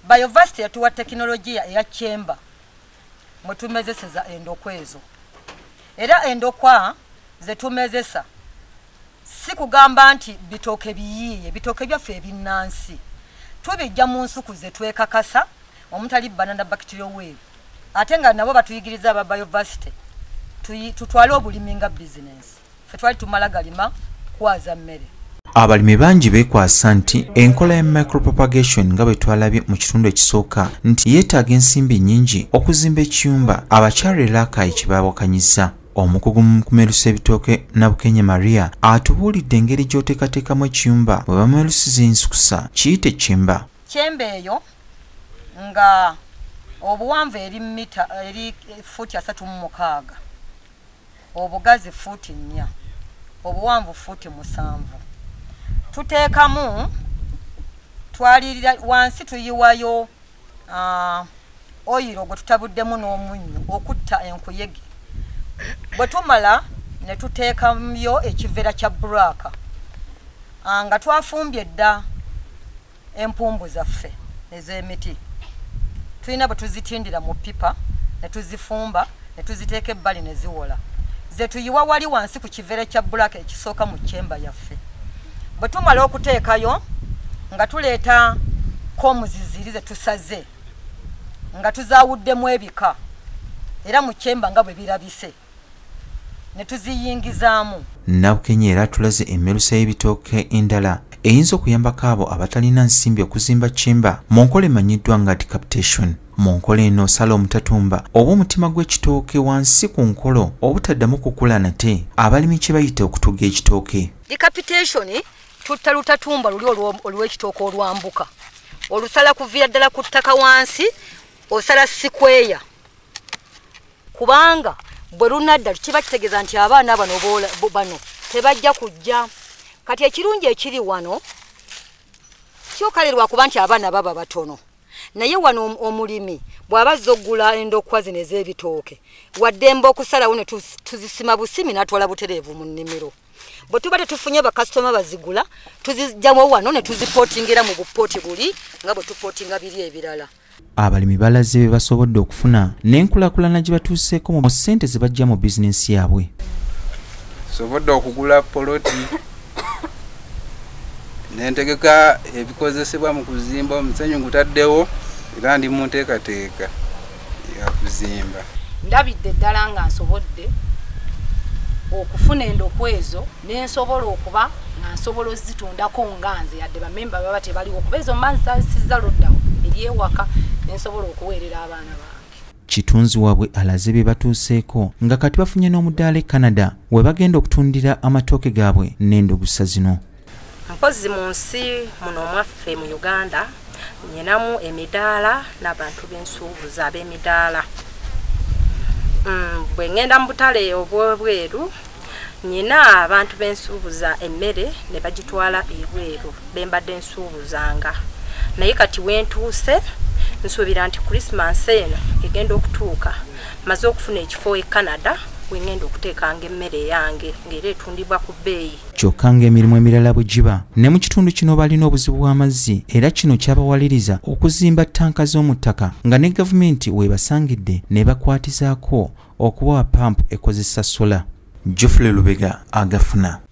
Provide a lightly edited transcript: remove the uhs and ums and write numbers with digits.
Biovasity yatuwa teknolojia eya chamber mwetumezeseza endokwa ezo. Era endokwa zetumezesa si kugamba nti bitooke biyiye, bitooke byaffe ebinnansi tubijja mu nsuku ze twekakasa omutali banana bacterial wave. Ate nga nabo batuyigiriza aba Biovasity tutwale obulimi nga business. Ffe twali tumala galima kwaza mmere. Abalimi bangi beekwasa nti enkola ya micropropagation nga bwe twalabye mu kitundu ekisooka nti yeetaaga ensimbi nnyingi okuzimba ekiyumba. Abakyala Rakai kye baawakanyizza. Omukugu mu kumerusa ebitooke Nabukenya Maria atubuulidde engeri gy'oteekateekamu ekiyumba bwe bamerusiza ensukusa kiyite chemba. Chemba eyo nga obuwanvu eri mita eri futi 36, obugazi futi 4, obuwanvu futi 7. Tuteekamu twalirira wansi tuyiwayo oyiro gwe tutabuddemu n'omunnyo okutta enkuyege. Bwe tumala ne tuteekamu ekivera kya bulaka nga twafumbye dda empumbu zaffe ez'emiti. Tulina bwe tuzitindira mu pipa ne tuzifumba ne tuziteeka ebbali ne ziwola. Ze tuyiwa wali wansi ku kivera kya bulaka ekisooka mu chemba yaffe. Bwe tumala okuteekayo nga tuleeta komuziziri ze tusaze nga tuzaawuddemu ebika era mu chemba nga bwe birabise ne tuziyingizaamu. Nabukenya era tulaze emmerusa y'ebitooke endala eyinza okuyambako abo abatalina nsimbi okuzimba chemba mu nkola emanyiddwa nga decapitation. Mu nkola eno osala omutatumba oba omutima gw'ekitooke wansi ku nkolo obutaddamu kukula nate abalimi kye bayita okutuga ekitooke. Decapitation tutta lutatumba luli olw'ekitooke olwambuka. Olusala kuviira ddala ku ttaka wansi osala sikweya. Kubanga bwe lunadda kiba kitegeeza nti abaana bano tebajja kujja. Kati ekirungi ekiri wano kyokalirwa kuba nti abaana baba batono. Naye wano omulimi bw'abazza oggula endokwa zino ez'ebitooke waddemba okusalawo ne tuzisima busimi n'atwala butereevu mu nnimiro. Bwe tuba tetufunye bakasitoma bazigula tuzijjamu wano ne tuzipootingira mu bupooti buli nga bwe tupootinga biri ebirala. Abalimi balaze be basobodde okufuna n'enkulaakulana gye batuuseeko mu ssente ze bajja mu bizinensi yaabwe. Sobodde okugula poloti nentegeka ebikozesebwa mu kuzimba omusenyu ngutaddewo era ndi mu nteekateeka ya kuzimba. Ndabidde ddala nga nsobodde okufuna endokwa ezo nensobola okuba nga nsobola ozitundako nga nze yadde bamemba baba tebaliwo okuba ezo mbanzisizza loddawo eri ewaka nensobola okuweerera abaana bange. Kitunzi waabwe alaze be batuuseeko nga kati bafunye n'omudaala e Canada we bagenda okutundira amatooke gaabwe n'endogusa zino. Mpozi mu nsi muno mwaffe mu Uganda nyinamu emidaala n'abantu b'ensuubuzi ab'emidaala. Bwe ngenda mu butale obw'ebweru nyina abantu b'ensuubuza emmere ne bagitwala ebweru bembadde nsuubuzanga. Naye kati wentuuse nsuubira nti Christmas eno egenda okutuuka maze okufuna ekifo e Canada wengenda okuteekanga emmere yange ng'era etundibwa ku bbeeyi. Kyokka ng'emirimu emirala bwe giba ne mu kitundu kino balina obuzibu bw'amazzi era kino kyabawaliriza okuzimba ttanka z'omu ttaka nga ne gavumenti webasangidde ne bakwatizaako okubawa pampu ekozesa sola. Geoffrey Lubega agafuna.